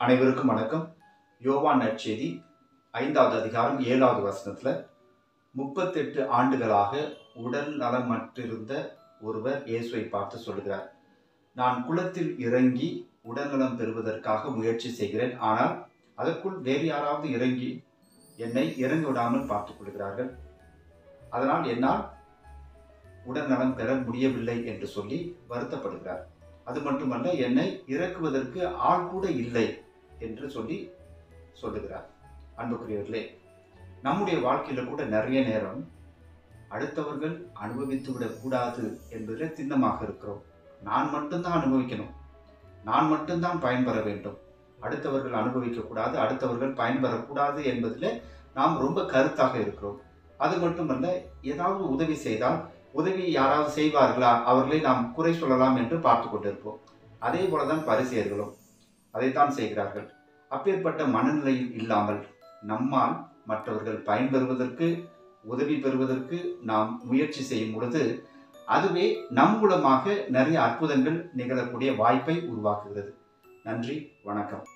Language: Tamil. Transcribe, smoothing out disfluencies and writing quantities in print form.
அனைவருக்கும் வணக்கம். யோவான் நற்செய்தி 5வது அதிகாரம் 7வது வசனத்துல 38 ஆண்டுகளாக உடல் நலமற்றிருந்த ஒருவர் இயேசுவை பார்த்து சொல்கிறார், நான் குளத்தில் இறங்கி உடல்நலம் பெறுவதற்காக முயற்சி செய்கிறேன். ஆனால் அதற்குள் வேறு யாராவது இறங்கி என்னை இறங்க விடாமல் பார்த்துக் கொள்கிறார்கள். அதனால் என்னால் உடல்நலம் பெற முடியவில்லை என்று சொல்லி வருத்தப்படுகிறார். அது மட்டுமல்ல, என்னை இறக்குவதற்கு ஆள் கூட இல்லை என்று சொல்லுகிறார். அன்புக்குரியவர்களே, நம்முடைய வாழ்க்கையில கூட நிறைய நேரம் அடுத்தவர்கள் அனுபவித்து விடக்கூடாது என்பதில் திண்ணமாக இருக்கிறோம். நான் மட்டும்தான் அனுபவிக்கணும், நான் மட்டும்தான் பயன்பெற வேண்டும், அடுத்தவர்கள் அனுபவிக்க கூடாது, அடுத்தவர்கள் பயன்பெறக்கூடாது என்பதில் நாம் ரொம்ப கருத்தாக இருக்கிறோம். அது மட்டுமல்ல, ஏதாவது உதவி செய்தால் உதவி யாராவது செய்வார்களா, அவர்களை நாம் குறை சொல்லலாம் என்று பார்த்து கொண்டிருப்போம். அதே போலதான் பரிசேயர்களும் அதைத்தான் செய்கிறார்கள். அப்பேற்பட்ட மனநிலையில் இல்லாமல் நம்மால் மற்றவர்கள் பயன்பெறுவதற்கு, உதவி பெறுவதற்கு நாம் முயற்சி செய்யும் பொழுது அதுவே நம் மூலமாக நிறைய அற்புதங்கள் நிகழக்கூடிய வாய்ப்பை உருவாக்குகிறது. நன்றி, வணக்கம்.